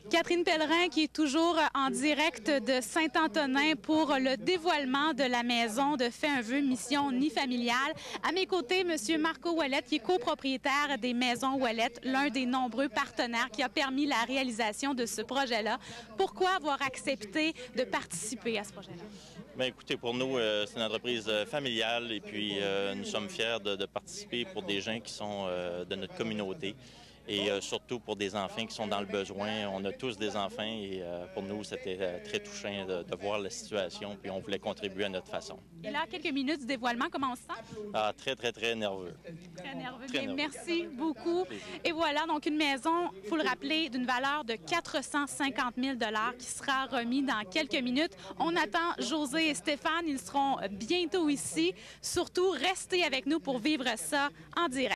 Catherine Pellerin qui est toujours en direct de Saint-Antonin pour le dévoilement de la maison de Fais un vœu mission nid familial. À mes côtés, M. Marco Ouellette qui est copropriétaire des Maisons Ouellette, l'un des nombreux partenaires qui a permis la réalisation de ce projet-là. Pourquoi avoir accepté de participer à ce projet-là? Bien, écoutez, pour nous, c'est une entreprise familiale et puis nous sommes fiers de participer pour des gens qui sont de notre communauté et surtout pour des enfants qui sont dans le besoin. On a tous des enfants et pour nous, c'était très touchant de voir la situation puis on voulait contribuer à notre façon. Et là, quelques minutes du dévoilement, comment on se sent? Ah, très nerveux. Très nerveux. Très nerveux. Merci beaucoup. Et voilà, donc une maison, il faut le rappeler, d'une valeur de 450 000 qui sera remis dans quelques minutes. On attend José et Stéphane, ils seront bientôt ici. Surtout, restez avec nous pour vivre ça en direct.